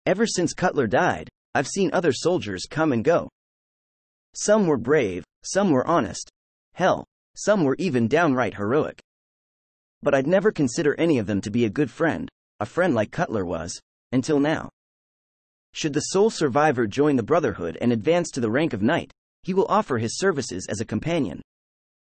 Ever since Cutler died, I've seen other soldiers come and go. Some were brave, some were honest. Hell, some were even downright heroic. But I'd never consider any of them to be a good friend, a friend like Cutler was, until now. Should the sole survivor join the Brotherhood and advance to the rank of knight, he will offer his services as a companion.